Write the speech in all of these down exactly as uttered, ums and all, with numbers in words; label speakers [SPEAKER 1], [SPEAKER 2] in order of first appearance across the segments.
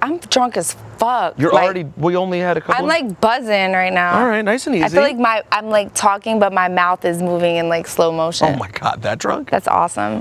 [SPEAKER 1] I'm drunk as fuck.
[SPEAKER 2] You're
[SPEAKER 1] like,
[SPEAKER 2] already, we only had a couple.
[SPEAKER 1] I'm like buzzing right now.
[SPEAKER 2] All right, nice and easy.
[SPEAKER 1] I feel like my, I'm like talking, but my mouth is moving in like slow motion.
[SPEAKER 2] Oh my God, that drunk?
[SPEAKER 1] That's awesome.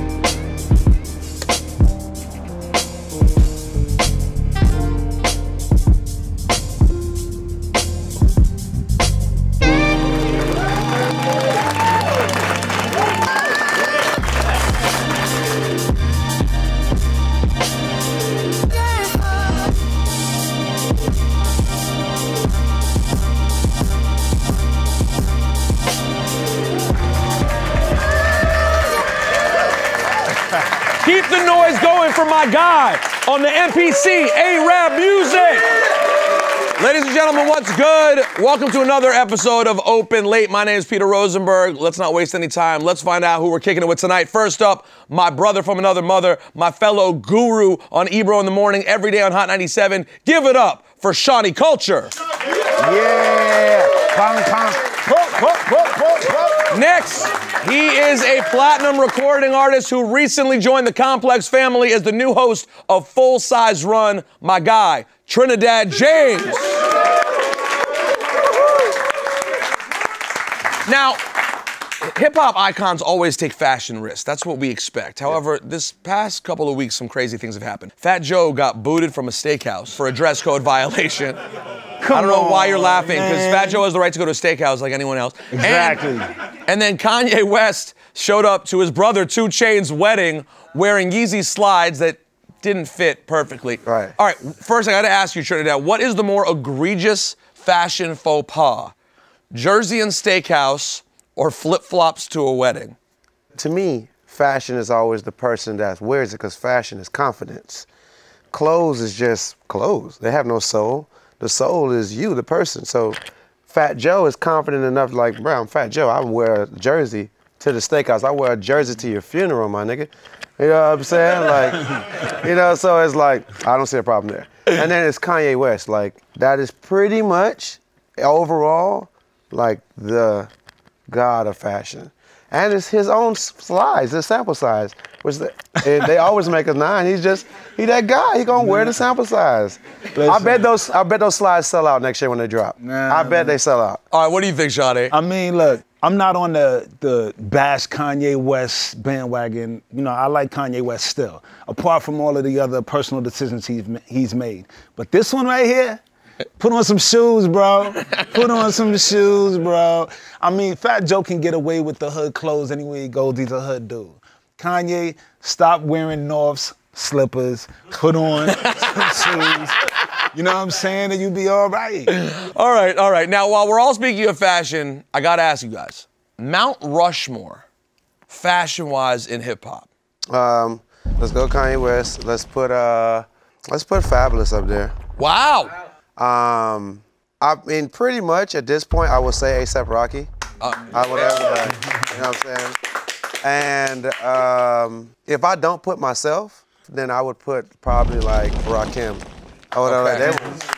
[SPEAKER 2] Keep the noise going for my guy on the M P C A-Rap Music. Ladies and gentlemen, what's good? Welcome to another episode of Open Late. My name is Peter Rosenberg. Let's not waste any time. Let's find out who we're kicking it with tonight. First up, my brother from another mother, my fellow guru on Ebro in the morning, every day on Hot ninety-seven. Give it up for Shani Kulture.
[SPEAKER 3] Yeah. Pong, pong. Whoop, whoop, whoop, whoop, whoop.
[SPEAKER 2] Next, he is a platinum recording artist who recently joined the Complex family as the new host of Full Size Run, my guy, Trinidad James. Now, hip-hop icons always take fashion risks. That's what we expect. However, this past couple of weeks, some crazy things have happened. Fat Joe got booted from a steakhouse for a dress code violation.
[SPEAKER 3] Come
[SPEAKER 2] I don't know
[SPEAKER 3] on,
[SPEAKER 2] why you're laughing, because
[SPEAKER 3] man.
[SPEAKER 2] Fat Joe has the right to go to a steakhouse like anyone else.
[SPEAKER 3] Exactly.
[SPEAKER 2] And, and then Kanye West showed up to his brother two Chainz's wedding wearing Yeezy slides that didn't fit perfectly.
[SPEAKER 3] Right.
[SPEAKER 2] All right, first I gotta ask you, Trinidad, what is the more egregious fashion faux pas? Jersey and steakhouse or flip-flops to a wedding?
[SPEAKER 3] To me, fashion is always the person that wears it, because fashion is confidence. Clothes is just clothes. They have no soul. The soul is you, the person. So Fat Joe is confident enough, like, bro, I'm Fat Joe. I wear a jersey to the steakhouse. I wear a jersey to your funeral, my nigga. You know what I'm saying? Like, you know, so it's like, I don't see a problem there. And then it's Kanye West. Like, that is pretty much, overall, like the god of fashion. And it's his own slides, the sample size. Which they, they always make a nine. He's just, he that guy. He gonna wear the sample size. Listen. I bet those I bet those slides sell out next year when they drop. Nah, I bet man. they sell out.
[SPEAKER 2] All right, what do you think, Shani?
[SPEAKER 4] I mean, look, I'm not on the, the bash Kanye West bandwagon. You know, I like Kanye West still, apart from all of the other personal decisions he's, he's made. But this one right here, put on some shoes, bro. Put on some shoes, bro. I mean, Fat Joe can get away with the hood clothes anywhere he goes. He's a hood dude. Kanye, stop wearing North's slippers. Put on some shoes. You know what I'm saying? And you be all right.
[SPEAKER 2] All right, all right. Now, while we're all speaking of fashion, I gotta ask you guys, Mount Rushmore, fashion-wise in hip-hop.
[SPEAKER 3] Um, let's go Kanye West. Let's put uh, let's put Fabulous up there.
[SPEAKER 2] Wow.
[SPEAKER 3] Um, I mean, pretty much at this point, I would say A$AP Rocky. Uh, I would have, like, you know what I'm saying? And um, if I don't put myself, then I would put probably like Rakim. I would have
[SPEAKER 2] Okay.
[SPEAKER 3] like, they was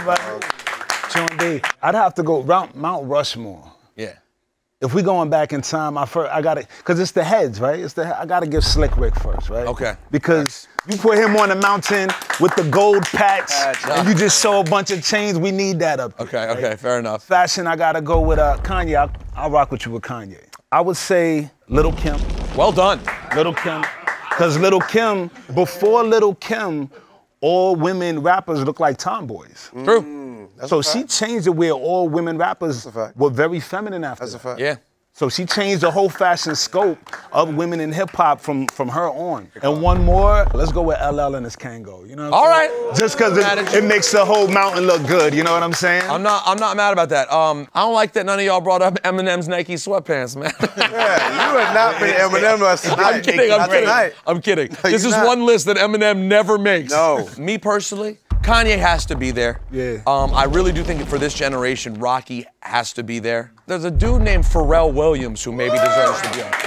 [SPEAKER 3] live.
[SPEAKER 4] Sean D. I'd have to go Mount, Mount Rushmore.
[SPEAKER 2] Yeah.
[SPEAKER 4] If we going back in time, I first, I gotta, cause it's the heads, right? It's the I gotta give Slick Rick first, right?
[SPEAKER 2] Okay.
[SPEAKER 4] Because you put him on the mountain with the gold patch,
[SPEAKER 3] Patch,
[SPEAKER 4] and you just show a bunch of chains. We need that up there.
[SPEAKER 2] Okay,
[SPEAKER 4] right?
[SPEAKER 2] okay, fair enough.
[SPEAKER 4] Fashion, I gotta go with uh, Kanye. I'll, I'll rock with you with Kanye. I would say Little Kim.
[SPEAKER 2] Well done.
[SPEAKER 4] Little Kim, cause Little Kim, before Little Kim, all women rappers look like tomboys.
[SPEAKER 2] True.
[SPEAKER 3] Mm, that's
[SPEAKER 4] So
[SPEAKER 3] a
[SPEAKER 4] she
[SPEAKER 3] fact.
[SPEAKER 4] changed it where all women rappers
[SPEAKER 3] That's a fact.
[SPEAKER 4] were very feminine after
[SPEAKER 3] That's a
[SPEAKER 4] that.
[SPEAKER 3] fact.
[SPEAKER 2] Yeah.
[SPEAKER 4] So she changed the whole fashion scope of women in hip hop from, from her on. And one more, let's go with L L and his Kango. You know what I'm
[SPEAKER 2] All
[SPEAKER 4] saying?
[SPEAKER 2] right.
[SPEAKER 4] Just because it, it makes the whole mountain look good. You know what I'm saying?
[SPEAKER 2] I'm not I'm not mad about that. Um, I don't like that none of y'all brought up Eminem's Nike sweatpants, man.
[SPEAKER 3] Yeah, you would not be Eminem us tonight.
[SPEAKER 2] I'm kidding, I'm
[SPEAKER 3] Not
[SPEAKER 2] kidding.
[SPEAKER 3] tonight.
[SPEAKER 2] I'm kidding. This
[SPEAKER 3] You're
[SPEAKER 2] is
[SPEAKER 3] not.
[SPEAKER 2] one list that Eminem never makes.
[SPEAKER 3] No.
[SPEAKER 2] Me personally, Kanye has to be there.
[SPEAKER 4] Yeah.
[SPEAKER 2] Um, I really do think for this generation, Rocky has to be there. There's a dude named Pharrell Williams who maybe deserves to be on.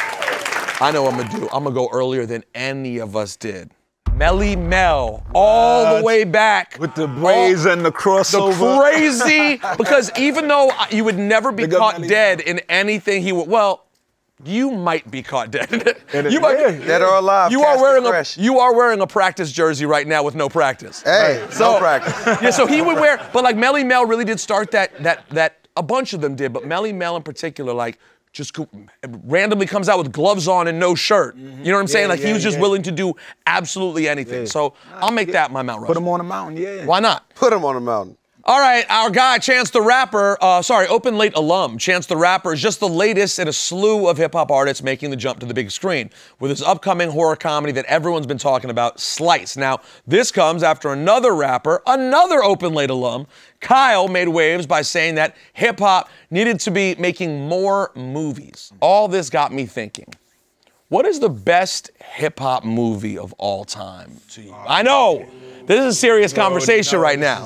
[SPEAKER 2] I know I'm gonna do. I'm gonna go earlier than any of us did. Melly Mel, all the
[SPEAKER 4] What?
[SPEAKER 2] way back.
[SPEAKER 4] With the braids
[SPEAKER 2] all,
[SPEAKER 4] and the
[SPEAKER 2] the
[SPEAKER 4] crossover.
[SPEAKER 2] crazy, because even though you would never be
[SPEAKER 4] Big up
[SPEAKER 2] caught
[SPEAKER 4] Melly
[SPEAKER 2] dead in anything he would, well, you might be caught dead. you might
[SPEAKER 3] yeah,
[SPEAKER 2] be,
[SPEAKER 3] dead or alive.
[SPEAKER 2] You are wearing a you are wearing a practice jersey right now with no practice.
[SPEAKER 3] Hey,
[SPEAKER 2] right. so,
[SPEAKER 3] no practice.
[SPEAKER 2] Yeah, so he would wear, but like Melly Mel really did start that that that a bunch of them did, but Melly Mel in particular, like just randomly comes out with gloves on and no shirt. Mm-hmm. You know what I'm saying?
[SPEAKER 4] Yeah,
[SPEAKER 2] like
[SPEAKER 4] yeah,
[SPEAKER 2] he was just
[SPEAKER 4] yeah.
[SPEAKER 2] willing to do absolutely anything. Yeah. So I'll make that my Mount Rushmore.
[SPEAKER 4] Put him on a mountain, yeah.
[SPEAKER 2] Why not?
[SPEAKER 3] Put him on a mountain.
[SPEAKER 2] All right, our guy, Chance the Rapper, uh, sorry, Open Late alum, Chance the Rapper is just the latest in a slew of hip-hop artists making the jump to the big screen with his upcoming horror comedy that everyone's been talking about, Slice. Now, this comes after another rapper, another Open Late alum, Kyle, made waves by saying that hip-hop needed to be making more movies. All this got me thinking, what is the best hip-hop movie of all time to you? I know, this is a serious conversation right now.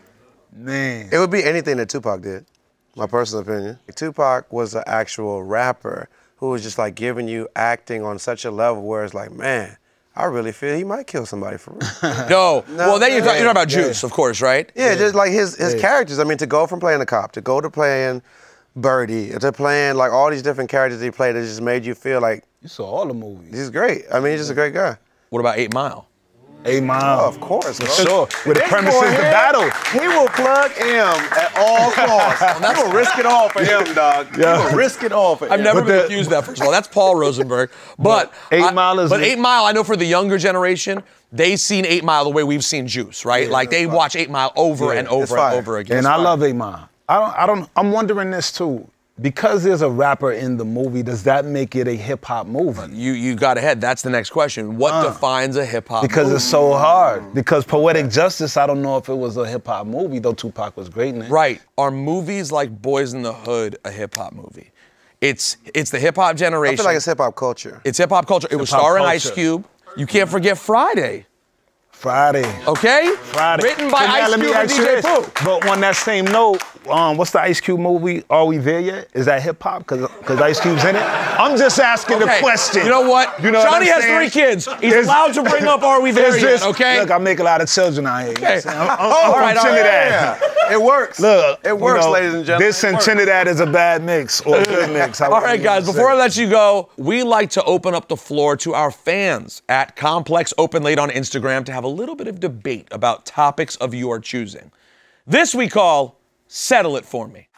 [SPEAKER 4] Man.
[SPEAKER 3] It would be anything that Tupac did, my personal opinion. Tupac was an actual rapper who was just like giving you acting on such a level where it's like, man, I really feel he might kill somebody for real.
[SPEAKER 2] no.
[SPEAKER 3] no,
[SPEAKER 2] well, then you're,
[SPEAKER 3] yeah,
[SPEAKER 2] talking about
[SPEAKER 3] yeah.
[SPEAKER 2] Juice, of course, right?
[SPEAKER 3] Yeah, yeah. just like his, his
[SPEAKER 4] yeah.
[SPEAKER 3] characters. I mean, to go from playing a cop, to go to playing Birdie, to playing like all these different characters he played, it just made you feel like.
[SPEAKER 4] You saw all the movies.
[SPEAKER 3] He's great. I mean, he's just a great guy.
[SPEAKER 2] What about Eight Mile?
[SPEAKER 4] Eight Mile.
[SPEAKER 3] Oh, of course,
[SPEAKER 4] for sure. With the premise is the battle.
[SPEAKER 5] He will plug him at all costs. He will risk it all for him, dog.
[SPEAKER 4] Yeah.
[SPEAKER 5] He will risk it all for
[SPEAKER 2] I've
[SPEAKER 5] him.
[SPEAKER 2] never
[SPEAKER 4] But
[SPEAKER 2] been
[SPEAKER 4] the-
[SPEAKER 2] accused of that, first of all. That's Paul Rosenberg. But,
[SPEAKER 4] Eight
[SPEAKER 2] I,
[SPEAKER 4] Mile is
[SPEAKER 2] But
[SPEAKER 4] the-
[SPEAKER 2] Eight Mile, I know for the younger generation, they've seen Eight Mile the way we've seen Juice, right?
[SPEAKER 3] Yeah,
[SPEAKER 2] like they
[SPEAKER 3] fire.
[SPEAKER 2] watch Eight Mile over
[SPEAKER 3] Yeah,
[SPEAKER 2] and
[SPEAKER 3] it's
[SPEAKER 2] over and
[SPEAKER 3] fire.
[SPEAKER 2] over again.
[SPEAKER 4] And I love Eight Mile. I don't, I don't, I'm wondering this too. Because there's a rapper in the movie, does that make it a hip hop movie?
[SPEAKER 2] You you got ahead. That's the next question. What
[SPEAKER 4] Uh,
[SPEAKER 2] defines a hip hop
[SPEAKER 4] Because
[SPEAKER 2] movie?
[SPEAKER 4] it's so hard. Because Poetic Justice, I don't know if it was a hip hop movie, though Tupac was great in it.
[SPEAKER 2] Right. Are movies like Boys in the Hood a hip hop movie? It's it's the hip hop generation.
[SPEAKER 3] I feel like it's hip hop culture.
[SPEAKER 2] It's hip hop culture. It was
[SPEAKER 4] Hip-hop
[SPEAKER 2] starring
[SPEAKER 4] culture.
[SPEAKER 2] Ice Cube. You can't forget Friday.
[SPEAKER 4] Friday.
[SPEAKER 2] Okay?
[SPEAKER 4] Friday.
[SPEAKER 2] Written by
[SPEAKER 4] So now
[SPEAKER 2] Ice
[SPEAKER 4] let me
[SPEAKER 2] Cube and
[SPEAKER 4] ask
[SPEAKER 2] D
[SPEAKER 4] you
[SPEAKER 2] J
[SPEAKER 4] this.
[SPEAKER 2] Pooh.
[SPEAKER 4] But on that same note, um, what's the Ice Cube movie? Are We There Yet? Is that hip hop? Because because Ice Cube's in it? I'm just asking
[SPEAKER 2] Okay,
[SPEAKER 4] the question.
[SPEAKER 2] You know what?
[SPEAKER 4] You know what
[SPEAKER 2] Shani
[SPEAKER 4] I'm
[SPEAKER 2] has
[SPEAKER 4] saying?
[SPEAKER 2] three kids. He's
[SPEAKER 4] Is-
[SPEAKER 2] allowed to bring up Are We There
[SPEAKER 4] Is
[SPEAKER 2] Yet,
[SPEAKER 4] this-
[SPEAKER 2] okay?
[SPEAKER 4] Look, I make a lot of children out here. You know what I'm saying? I'm, I'm,
[SPEAKER 2] Oh,
[SPEAKER 4] I'm
[SPEAKER 2] all right,
[SPEAKER 4] from
[SPEAKER 2] all right,
[SPEAKER 4] Trinidad.
[SPEAKER 3] Yeah, it works.
[SPEAKER 4] Look,
[SPEAKER 3] it
[SPEAKER 4] you
[SPEAKER 3] works,
[SPEAKER 4] know,
[SPEAKER 3] ladies and gentlemen.
[SPEAKER 4] This
[SPEAKER 3] It
[SPEAKER 4] and
[SPEAKER 3] works.
[SPEAKER 4] Trinidad is a bad mix or a good mix.
[SPEAKER 2] All right, guys, before I let you go, we like to open up the floor to our fans at Complex Open Late on Instagram to have a little bit of debate about topics of your choosing. This we call Settle It For Me.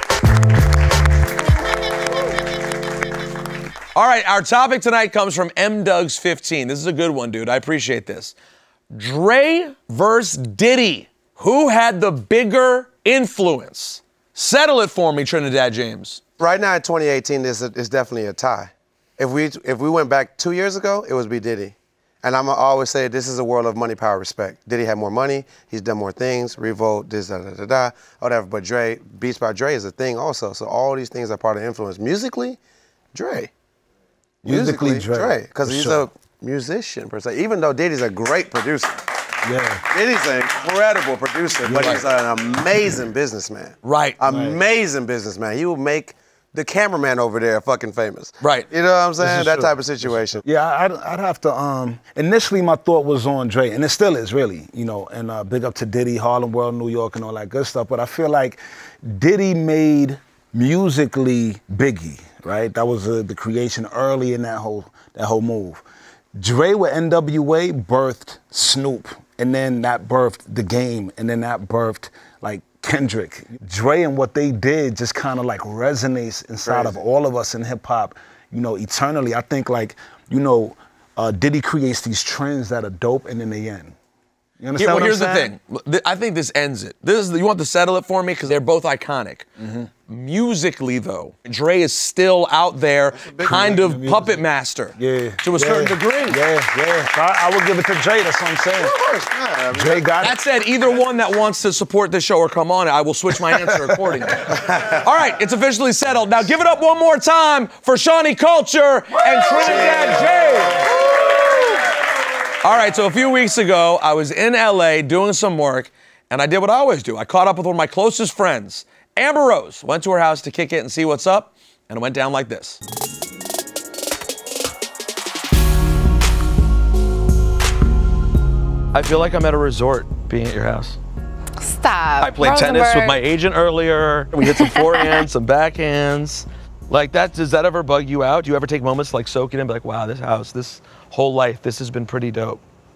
[SPEAKER 2] All right, our topic tonight comes from M Dugs fifteen. This is a good one, dude. I appreciate this. Dre versus Diddy. Who had the bigger influence? Settle it for me, Trinidad James.
[SPEAKER 3] Right now in twenty eighteen, this is definitely a tie. If we if we went back two years ago, it would be Diddy. And I'm always say this is a world of money, power, respect. Diddy had more money, he's done more things, Revolt, this, da, da, da, da, whatever. But Dre, Beats by Dre is a thing also. So all these things are part of influence. Musically, Dre.
[SPEAKER 4] Musically, Dre.
[SPEAKER 3] Because
[SPEAKER 4] for
[SPEAKER 3] he's
[SPEAKER 4] sure.
[SPEAKER 3] a musician, per se. Even though Diddy's a great producer.
[SPEAKER 4] Yeah.
[SPEAKER 3] Diddy's an incredible producer, but he's an amazing businessman.
[SPEAKER 2] Right.
[SPEAKER 3] Amazing businessman. He will make the cameraman over there fucking famous.
[SPEAKER 2] Right.
[SPEAKER 3] You know what I'm saying?
[SPEAKER 4] is
[SPEAKER 3] That
[SPEAKER 4] true.
[SPEAKER 3] type of situation.
[SPEAKER 4] Yeah, I'd, I'd have to, um, initially my thought was on Dre, and it still is really, you know, and uh, big up to Diddy, Harlem World, New York, and all that good stuff, but I feel like Diddy made musically Biggie, right? That was uh, the creation early in that whole, that whole move. Dre with N W A birthed Snoop, and then that birthed The Game, and then that birthed, like, Kendrick. Dre and what they did just kind of like resonates inside
[SPEAKER 3] Crazy.
[SPEAKER 4] of all of us in hip hop, you know, eternally. I think like, you know, uh, Diddy creates these trends that are dope and then they end. You understand
[SPEAKER 2] Here, well,
[SPEAKER 4] what
[SPEAKER 2] here's
[SPEAKER 4] I'm
[SPEAKER 2] the
[SPEAKER 4] saying?
[SPEAKER 2] thing. Th- I think this ends it. This is, you want to settle it for me? Because they're both iconic.
[SPEAKER 4] Mm-hmm.
[SPEAKER 2] Musically, though, Dre is still out there, kind of
[SPEAKER 4] music.
[SPEAKER 2] puppet master.
[SPEAKER 4] Yeah.
[SPEAKER 2] To a
[SPEAKER 4] yeah,
[SPEAKER 2] certain degree.
[SPEAKER 4] Yeah, yeah. So I, I would give it to Dre, that's what I'm saying.
[SPEAKER 3] Of course, yeah, I mean,
[SPEAKER 4] Dre got
[SPEAKER 2] That
[SPEAKER 4] it.
[SPEAKER 2] said, either one that wants to support this show or come on, I will switch my answer accordingly. All right, it's officially settled. Now give it up one more time for Shani Kulture and Trinidad James. All right, so a few weeks ago, I was in L A doing some work, and I did what I always do. I caught up with one of my closest friends, Amber Rose. Went to her house to kick it and see what's up, and it went down like this. I feel like I'm at a resort being at your house.
[SPEAKER 1] Stop.
[SPEAKER 2] I played tennis with my agent earlier. We hit some forehands, some backhands. Like that, does that ever bug you out? Do you ever take moments to like soak it in and be like, wow, this house, this whole life, this has been pretty dope?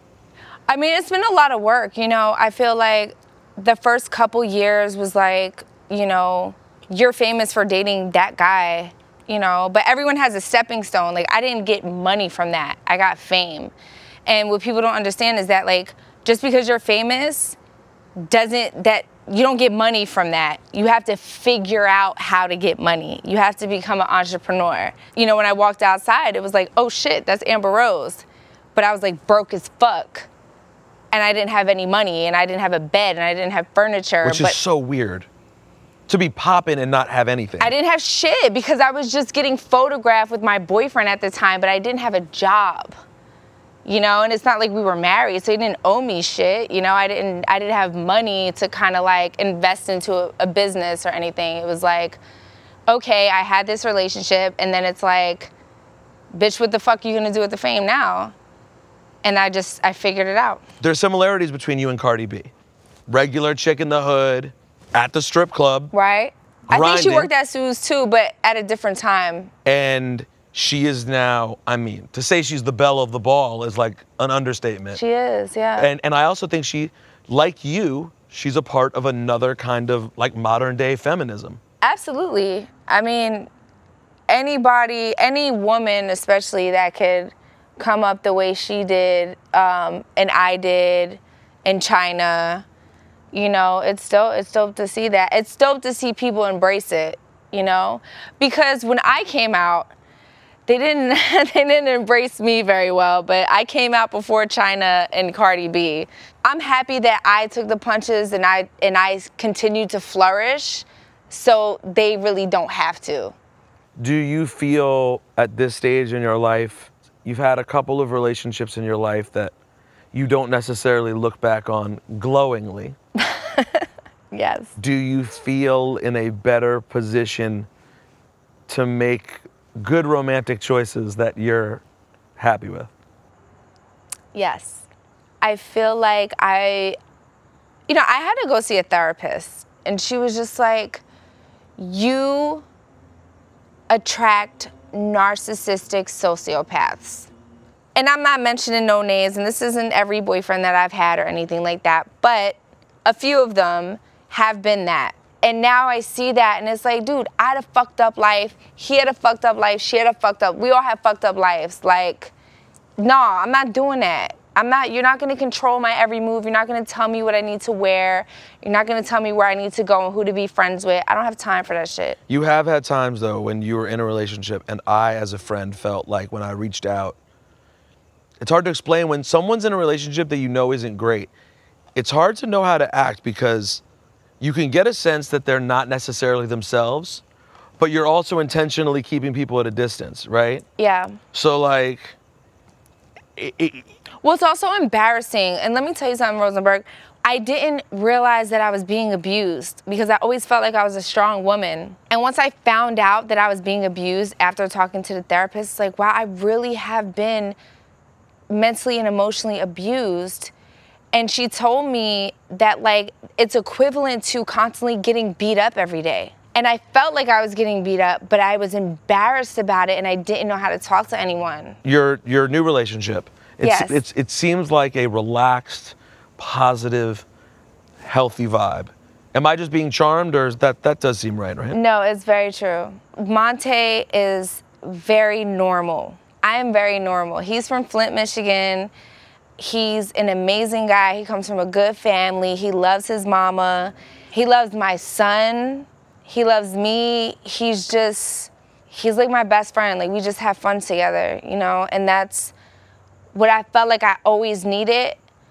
[SPEAKER 1] I mean, it's been a lot of work, you know. I feel like the first couple years was like, you know, you're famous for dating that guy, you know, but everyone has a stepping stone. Like, I didn't get money from that. I got fame. And what people don't understand is that, like, just because you're famous doesn't, that you don't get money from that. You have to figure out how to get money. You have to become an entrepreneur. You know, when I walked outside, it was like, oh shit, that's Amber Rose. But I was like broke as fuck. And I didn't have any money, and I didn't have a bed, and I didn't have furniture.
[SPEAKER 2] Which
[SPEAKER 1] but
[SPEAKER 2] is so weird. To be popping and not have anything.
[SPEAKER 1] I didn't have shit because I was just getting photographed with my boyfriend at the time, but I didn't have a job. You know, and it's not like we were married, so he didn't owe me shit. You know, I didn't I didn't have money to kind of like invest into a, a business or anything. It was like, okay, I had this relationship, and then it's like, bitch, what the fuck are you gonna do with the fame now? And I just, I figured it out.
[SPEAKER 2] There's similarities between you and Cardi B. Regular chick in the hood, at the strip club.
[SPEAKER 1] Right. I think she
[SPEAKER 2] grinding.
[SPEAKER 1] worked at Sue's too, but at a different time.
[SPEAKER 2] And she is now, I mean, to say she's the belle of the ball is like an understatement.
[SPEAKER 1] She is, yeah.
[SPEAKER 2] And and I also think she, like you, she's a part of another kind of like modern day feminism.
[SPEAKER 1] Absolutely. I mean, anybody, any woman especially that could come up the way she did, um, and I did in China, you know, it's dope, it's dope to see that. It's dope to see people embrace it, you know? Because when I came out, they didn't they didn't embrace me very well, but I came out before China and Cardi B. I'm happy that I took the punches and I and I continued to flourish, so they really don't have to.
[SPEAKER 2] Do you feel at this stage in your life, you've had a couple of relationships in your life that you don't necessarily look back on glowingly?
[SPEAKER 1] Yes.
[SPEAKER 2] Do you feel in a better position to make good romantic choices that you're happy with?
[SPEAKER 1] Yes. I feel like I, you know, I had to go see a therapist, and she was just like, you attract narcissistic sociopaths. And I'm not mentioning no names, and this isn't every boyfriend that I've had or anything like that, but a few of them have been that. And now I see that, and it's like, dude, I had a fucked up life. He had a fucked up life. She had a fucked up. We all have fucked up lives. Like, no, I'm not doing that. I'm not. You're not gonna control my every move. You're not gonna tell me what I need to wear. You're not gonna tell me where I need to go and who to be friends with. I don't have time for that shit.
[SPEAKER 2] You have had times though when you were in a relationship, and I, as a friend, felt like when I reached out, it's hard to explain when someone's in a relationship that you know isn't great. It's hard to know how to act because you can get a sense that they're not necessarily themselves, but you're also intentionally keeping people at a distance, right?
[SPEAKER 1] Yeah.
[SPEAKER 2] So like, it, it,
[SPEAKER 1] Well, it's also embarrassing. And let me tell you something, Rosenberg. I didn't realize that I was being abused because I always felt like I was a strong woman. And once I found out that I was being abused after talking to the therapist, it's like, wow, I really have been mentally and emotionally abused. And she told me that, like, it's equivalent to constantly getting beat up every day. And I felt like I was getting beat up, but I was embarrassed about it, and I didn't know how to talk to anyone.
[SPEAKER 2] Your your new relationship, it's,
[SPEAKER 1] Yes.
[SPEAKER 2] it's, it seems like a relaxed, positive, healthy vibe. Am I just being charmed, or is that, that does seem right, right?
[SPEAKER 1] No, it's very true. Monte is very normal. I am very normal. He's from Flint, Michigan. He's an amazing guy. He comes from a good family. He loves his mama. He loves my son. He loves me. He's just, he's like my best friend. Like, we just have fun together, you know? And that's what I felt like I always needed.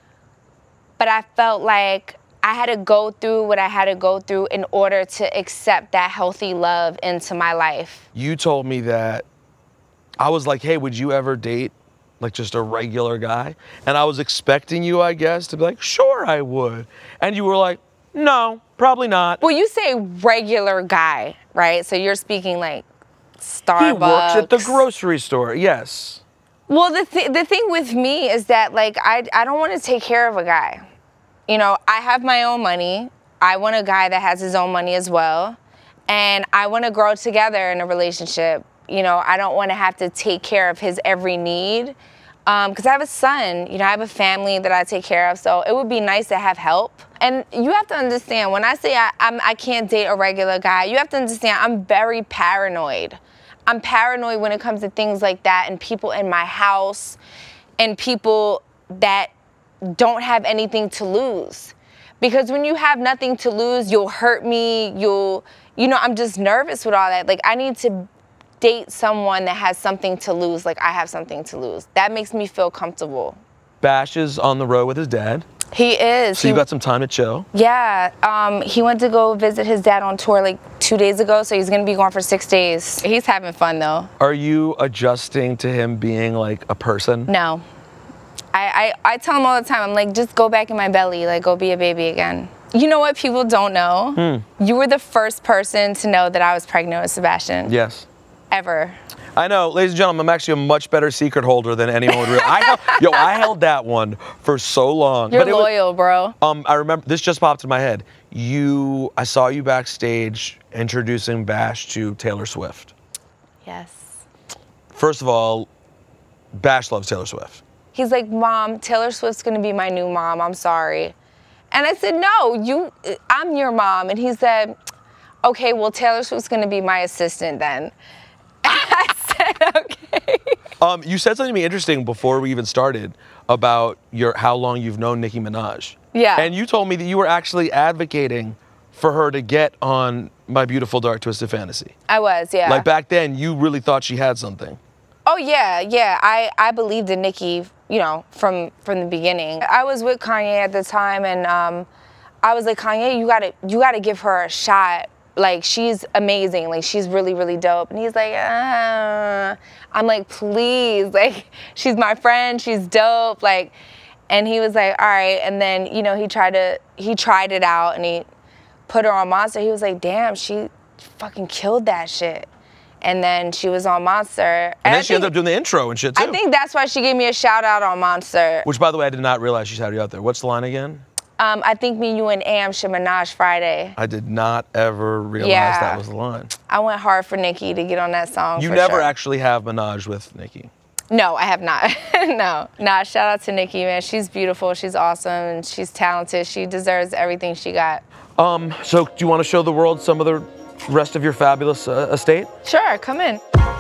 [SPEAKER 1] But I felt like I had to go through what I had to go through in order to accept that healthy love into my life.
[SPEAKER 2] You told me that, I was like, hey, would you ever date like just a regular guy? And I was expecting you, I guess, to be like, sure I would. And you were like, no, probably not.
[SPEAKER 1] Well, you say regular guy, right? So you're speaking like Starbucks.
[SPEAKER 2] He works at the grocery store, yes.
[SPEAKER 1] Well, the, th the thing with me is that, like, I, I don't want to take care of a guy. You know, I have my own money. I want a guy that has his own money as well. And I want to grow together in a relationship. You know, I don't want to have to take care of his every need. Because um, I have a son, you know, I have a family that I take care of, so it would be nice to have help. And you have to understand, when I say I, I'm, I can't date a regular guy, you have to understand I'm very paranoid. I'm paranoid when it comes to things like that and people in my house and people that don't have anything to lose. Because when you have nothing to lose, you'll hurt me, you'll, you know, I'm just nervous with all that. Like, I need to date someone that has something to lose, like I have something to lose. That makes me feel comfortable.
[SPEAKER 2] Bash is on the road with his dad.
[SPEAKER 1] He is.
[SPEAKER 2] So
[SPEAKER 1] he,
[SPEAKER 2] you got some time to chill.
[SPEAKER 1] Yeah, um, he went to go visit his dad on tour like two days ago, so he's gonna be gone for six days. He's having fun though.
[SPEAKER 2] Are you adjusting to him being like a person?
[SPEAKER 1] No. I, I, I tell him all the time, I'm like, just go back in my belly, like go be a baby again. You know what people don't know? Hmm. You were the first person to know that I was pregnant with Sebastian.
[SPEAKER 2] Yes.
[SPEAKER 1] Ever.
[SPEAKER 2] I know, ladies and gentlemen, I'm actually a much better secret holder than anyone would realize. I held, yo, I held that one for so long.
[SPEAKER 1] You're
[SPEAKER 2] but it
[SPEAKER 1] loyal,
[SPEAKER 2] was,
[SPEAKER 1] bro.
[SPEAKER 2] Um, I remember, this just popped in my head. You, I saw you backstage introducing Bash to Taylor Swift.
[SPEAKER 1] Yes.
[SPEAKER 2] First of all, Bash loves Taylor Swift.
[SPEAKER 1] He's like, Mom, Taylor Swift's gonna be my new mom, I'm sorry. And I said, no, you, I'm your mom. And he said, okay, well, Taylor Swift's gonna be my assistant then. I said, okay.
[SPEAKER 2] Um, you said something to me interesting before we even started about your how long you've known Nicki Minaj.
[SPEAKER 1] Yeah.
[SPEAKER 2] And you told me that you were actually advocating for her to get on My Beautiful Dark Twisted Fantasy.
[SPEAKER 1] I was, yeah.
[SPEAKER 2] Like back then, you really thought she had something.
[SPEAKER 1] Oh yeah, yeah. I, I believed in Nicki, you know, from from the beginning. I was with Kanye at the time, and um, I was like, Kanye, you gotta you gotta give her a shot. Like, she's amazing. Like, she's really, really dope. And he's like, uh. I'm like, please. Like, she's my friend. She's dope. Like, and he was like, all right. And then, you know, he tried to, he tried it out and he put her on Monster. He was like, damn, she fucking killed that shit. And then she was on Monster. And,
[SPEAKER 2] and then
[SPEAKER 1] I
[SPEAKER 2] she
[SPEAKER 1] think,
[SPEAKER 2] ended up doing the intro and shit, too.
[SPEAKER 1] I think that's why she gave me a shout out on Monster.
[SPEAKER 2] Which, by the way, I did not realize she had you out there. What's the line again?
[SPEAKER 1] Um, I think me, you, and Am should Minaj Friday.
[SPEAKER 2] I did not ever realize
[SPEAKER 1] yeah.
[SPEAKER 2] that was the line.
[SPEAKER 1] I went hard for Nicki to get on that song.
[SPEAKER 2] You
[SPEAKER 1] for
[SPEAKER 2] never
[SPEAKER 1] sure.
[SPEAKER 2] actually have Minaj with Nicki?
[SPEAKER 1] No, I have not. No. Nah, shout out to Nicki, man. She's beautiful, she's awesome, and she's talented. She deserves everything she got. Um,
[SPEAKER 2] so do you want to show the world some of the rest of your fabulous uh, estate?
[SPEAKER 1] Sure, come in.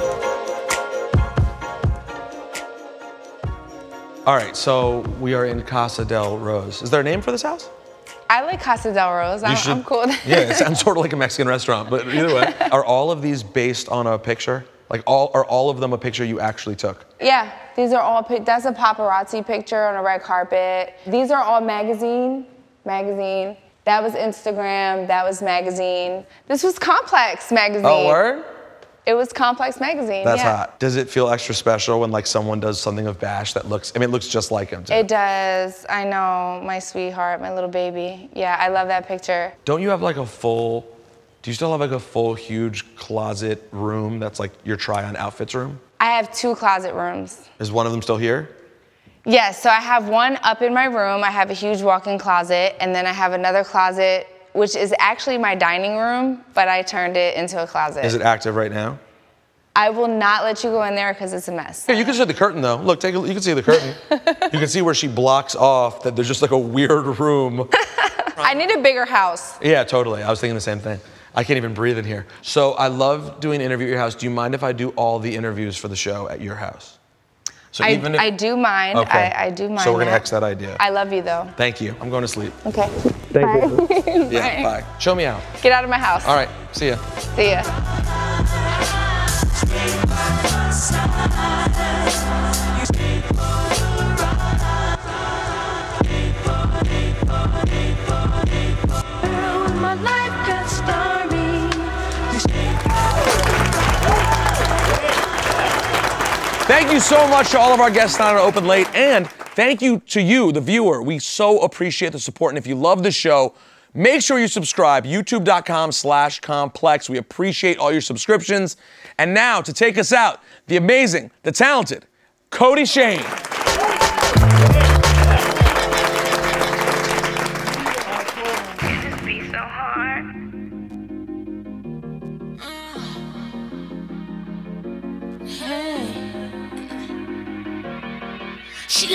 [SPEAKER 2] All right, so we are in Casa del Rose. Is there a name for this house?
[SPEAKER 1] I like Casa del Rose. I'm,
[SPEAKER 2] should,
[SPEAKER 1] I'm cool.
[SPEAKER 2] Yeah, it sounds sort of like a Mexican restaurant, but either way. Are all of these based on a picture? Like, all are all of them a picture you actually took?
[SPEAKER 1] Yeah, these are all, that's a paparazzi picture on a red carpet. These are all magazine, magazine. That was Instagram, that was magazine. This was Complex magazine.
[SPEAKER 2] Oh, word?
[SPEAKER 1] It was Complex magazine,
[SPEAKER 2] That's
[SPEAKER 1] yeah.
[SPEAKER 2] hot. Does it feel extra special when like someone does something of Bash that looks, I mean, it looks just like him too.
[SPEAKER 1] It does, I know, my sweetheart, my little baby. Yeah, I love that picture.
[SPEAKER 2] Don't you have like a full, do you still have like a full huge closet room that's like your try on outfits room?
[SPEAKER 1] I have two closet rooms.
[SPEAKER 2] Is one of them still here?
[SPEAKER 1] Yes, so I have one up in my room. I have a huge walk-in closet, and then I have another closet, which is actually my dining room, but I turned it into a closet.
[SPEAKER 2] Is it active right now?
[SPEAKER 1] I will not let you go in there because it's a mess.
[SPEAKER 2] Here, you can see the curtain though. Look, take a, you can see the curtain. You can see where she blocks off that there's just like a weird room.
[SPEAKER 1] I need a bigger house.
[SPEAKER 2] Yeah, totally. I was thinking the same thing. I can't even breathe in here. So I love doing an interview at your house. Do you mind if I do all the interviews for the show at your house? So
[SPEAKER 1] I,
[SPEAKER 2] even if,
[SPEAKER 1] I do mind.
[SPEAKER 2] Okay.
[SPEAKER 1] I, I do mind.
[SPEAKER 2] So we're gonna
[SPEAKER 1] that.
[SPEAKER 2] X that idea.
[SPEAKER 1] I love you though.
[SPEAKER 2] Thank you. I'm going to sleep.
[SPEAKER 1] Okay.
[SPEAKER 2] Thank you. Yeah,
[SPEAKER 1] Bye.
[SPEAKER 2] bye. Show me out.
[SPEAKER 1] Get out of my house.
[SPEAKER 2] All right, see ya.
[SPEAKER 1] See ya.
[SPEAKER 2] Thank you so much to all of our guests on Open Late, and thank you to you, the viewer. We so appreciate the support, and if you love the show, make sure you subscribe, youtube.com slash complex. We appreciate all your subscriptions. And now, to take us out, the amazing, the talented, Kodie Shane.
[SPEAKER 6] This beat so hard.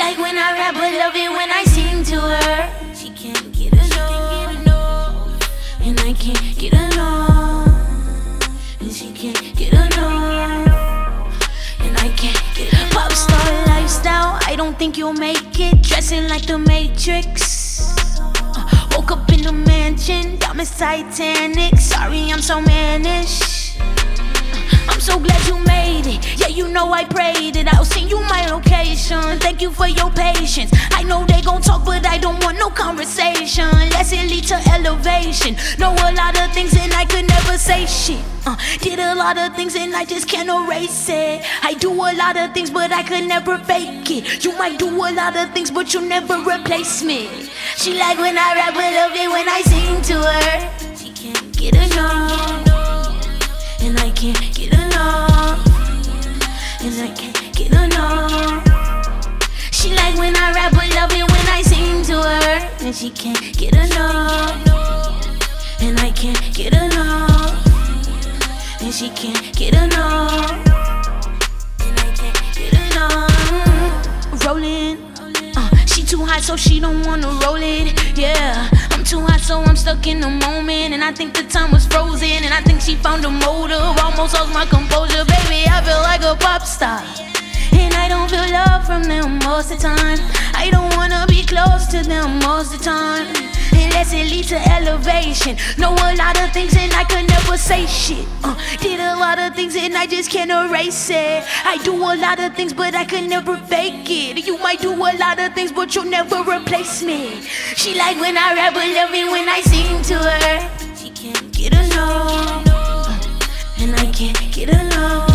[SPEAKER 6] like when I rap, but love it when I sing to her. She can't get enough, and I can't get enough, and she can't get enough, and I can't get enough. Pop star lifestyle, I don't think you'll make it. Dressing like the Matrix. Uh, woke up in the mansion, diamonds Titanic. Sorry, I'm so mannish. I'm so glad you made it. Yeah, you know I prayed it. I'll send you my location. Thank you for your patience. I know they gon' talk, but I don't want no conversation. Let's it lead to elevation. Know a lot of things and I could never say shit. Uh, did a lot of things and I just can't erase it. I do a lot of things, but I could never fake it. You might do a lot of things, but you'll never replace me. She like when I rap, but love it when I sing to her. She can't get enough, and I can't get enough, and I can't get enough. She like when I rap, but love it when I sing to her. And she can't get enough, and I can't get enough, and she can't get enough, and I can't get enough. Rolling, uh, she too hot so she don't wanna roll it, yeah. I'm too hot so I'm stuck in the moment, and I think the time was frozen, and I think she found a motive. Almost lost my composure, baby, I feel like a pop star, and I don't feel love from them most of the time. I don't wanna be close to them most of the time, unless it leads to elevation. Know a lot of things and I could never say shit. uh, Did a lot of things and I just can't erase it. I do a lot of things but I could never fake it. You might do a lot of things but you'll never replace me. She like when I rap, but love it when I sing to her. She can't get enough, uh, and I can't get enough,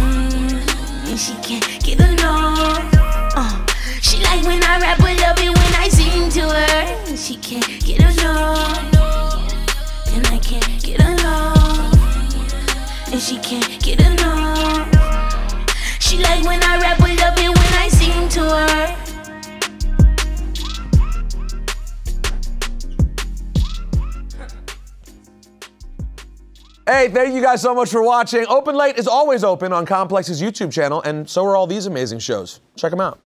[SPEAKER 6] and she can't get enough. uh, She like when I rap, but love it when I sing to her. And she can't get enough, and I can't get enough, and she can't get enough. She like when I rap, but love it when I sing to her.
[SPEAKER 2] Hey, thank you guys so much for watching. Open Late is always open on Complex's YouTube channel, and so are all these amazing shows. Check them out.